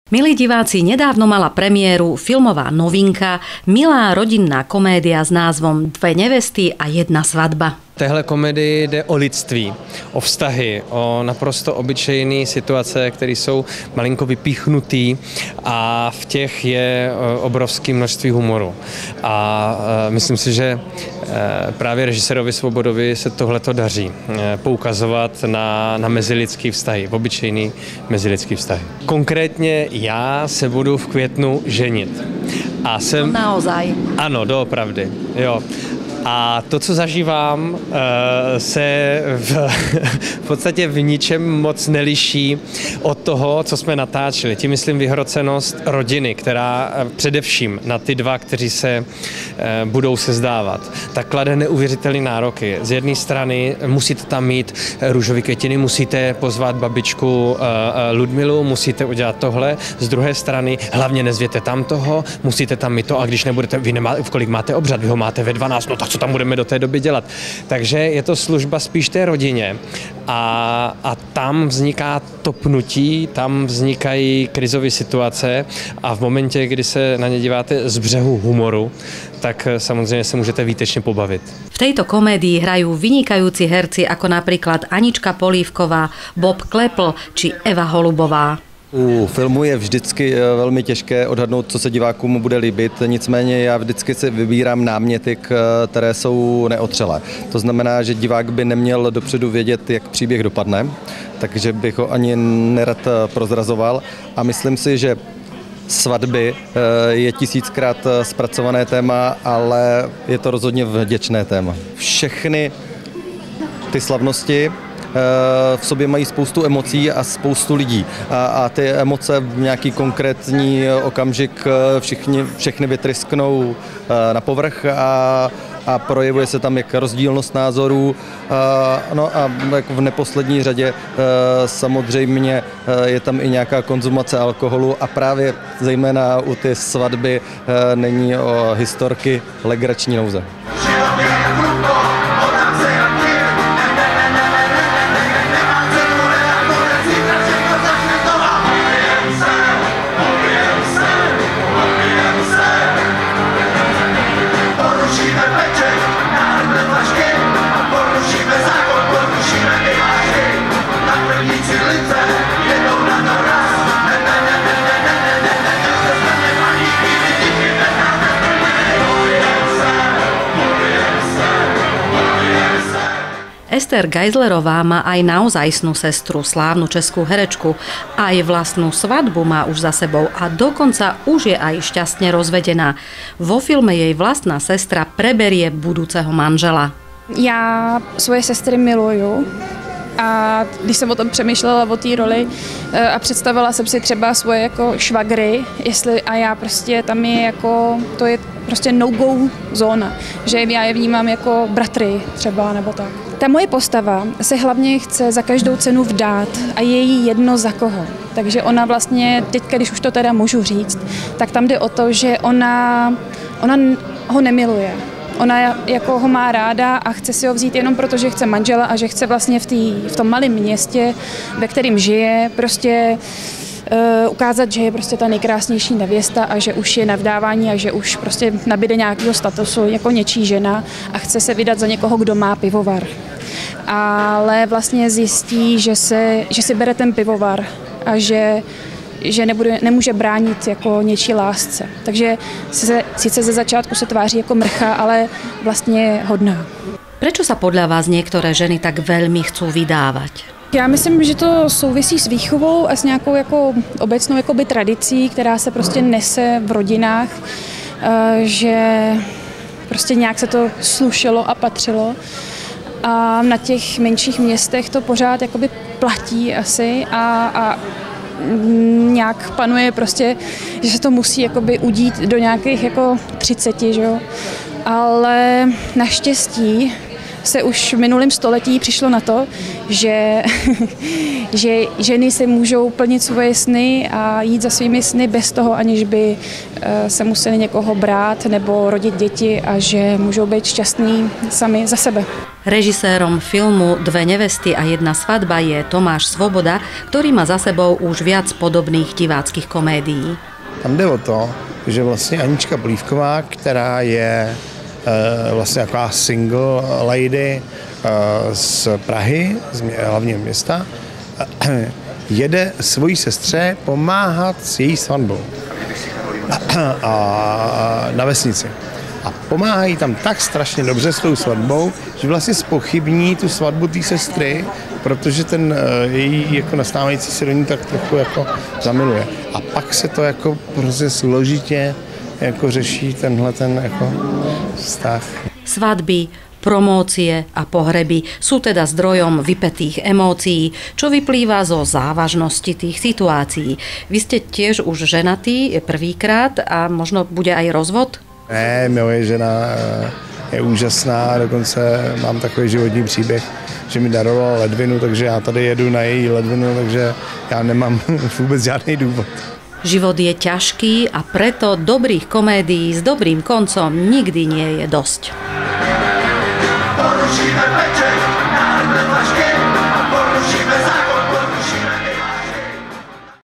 Milí diváci, nedávno mala premiéru filmová novinka, milá rodinná komédia s názvom Dve nevesty a jedna svadba. V téhle komedii jde o lidství, o vztahy, o naprosto obyčejné situace, které jsou malinko vypíchnutý a v těch je obrovské množství humoru. A myslím si, že právě režisérovi Svobodovi se tohleto daří, poukazovat na mezilidský vztahy, obyčejný mezilidský vztahy. Konkrétně já se budu v květnu ženit. A jsem... Naozaj. Ano, doopravdy, jo. A to, co zažívám, se v podstatě v ničem moc neliší od toho, co jsme natáčeli. Tím myslím vyhrocenost rodiny, která především na ty dva, kteří se budou sezdávat, tak klade neuvěřitelné nároky. Z jedné strany musíte tam mít růžové květiny, musíte pozvat babičku Ludmilu, musíte udělat tohle. Z druhé strany hlavně nezvěte tam toho, musíte tam mít to, a když nebudete, vy nemáte, v kolik máte obřad, vy ho máte ve 12, no tak co tam budeme do té doby dělat. Takže je to služba spíš té rodině a tam vzniká to pnutí, tam vznikají krizové situace a v momentě, kdy se na ně díváte z břehu humoru, tak samozřejmě se můžete výtečně pobavit. V tejto komédii hrajú vynikajúci herci ako napríklad Anička Polívková, Bob Klepl či Eva Holubová. U filmu je vždycky velmi těžké odhadnout, co se divákům bude líbit, nicméně já vždycky si vybírám náměty, které jsou neotřelé. To znamená, že divák by neměl dopředu vědět, jak příběh dopadne, takže bych ho ani nerad prozrazoval a myslím si, že svatby je 1000krát zpracované téma, ale je to rozhodně vděčné téma. Všechny ty slavnosti v sobě mají spoustu emocí a spoustu lidí. A ty emoce v nějaký konkrétní okamžik všechny vytrysknou na povrch a projevuje se tam jak rozdílnost názorů. No a jako v neposlední řadě samozřejmě je tam i nějaká konzumace alkoholu a právě zejména u ty svatby není o historky legrační nouze. Ester Geislerová má aj naozajstnú sestru, slávnu českú herečku. Aj vlastnú svadbu má už za sebou a dokonca už je aj šťastne rozvedená. Vo filme jej vlastná sestra preberie budúceho manžela. Já svoje sestry miluju a když jsem o tom přemýšlela o té roli a představila jsem si třeba svoje jako švagry, a já prostě tam je jako, to je prostě no-go zóna, že já je vnímám jako bratry třeba nebo tak. Ta moje postava se hlavně chce za každou cenu vdát a je jí jedno za koho. Takže ona vlastně, teďka, když už to teda můžu říct, tak tam jde o to, že ona ho nemiluje. Ona jako ho má ráda a chce si ho vzít jenom proto, že chce manžela a že chce vlastně v tom malém městě, ve kterém žije, prostě ukázat, že je prostě ta nejkrásnější nevěsta a že už je na vdávání a že už prostě nabíde nějakého statusu jako něčí žena a chce se vydat za někoho, kdo má pivovar. Ale vlastně zjistí, že si bere ten pivovar a že nemůže bránit jako něčí lásce. Takže sice ze začátku se tváří jako mrcha, ale vlastně hodná. Prečo sa podľa vás niektoré ženy tak veľmi chcú vydávať? Já myslím, že to souvisí s výchovou a s nějakou jako obecnou jakoby tradicí, která se prostě nese v rodinách, že prostě nějak se to slušelo a patřilo. A na těch menších městech to pořád jakoby platí asi a nějak panuje prostě, že se to musí jakoby udít do nějakých jako 30, že jo. Ale naštěstí se už v minulém století přišlo na to, že ženy si můžou plnit svoje sny a jít za svými sny bez toho, aniž by se museli někoho brát nebo rodit děti a že můžou být šťastní sami za sebe. Režisérom filmu Dve nevesty a jedna svadba je Tomáš Svoboda, ktorý má za sebou už viac podobných diváckých komédií. Tam jde o to, že vlastně Anička Polívková, která je vlastně taková single lady z Prahy, z hlavního města, jede svojí sestře pomáhat s její svatbou na vesnici. A pomáhají tam tak strašně dobře s tou svatbou, že vlastně zpochybní tu svatbu té sestry, protože ten její jako nastávající se do ní tak trochu jako zamiluje. A pak se to jako prostě složitě jako řeší tenhle ten jako vztah. Svadby, promócie a pohreby sú teda zdrojom vypätých emócií, čo vyplýva zo závažnosti tých situácií. Vy ste tiež už ženatý prvýkrát a možno bude aj rozvod? Ne, moje žena je úžasná, dokonce mám takový životní příběh, že mi darovala ledvinu, takže já tady jedu na její ledvinu, takže já nemám vůbec žádný důvod. Život je ťažký a preto dobrých komédií s dobrým koncom nikdy nie je dosť. Porušíme peček, náhle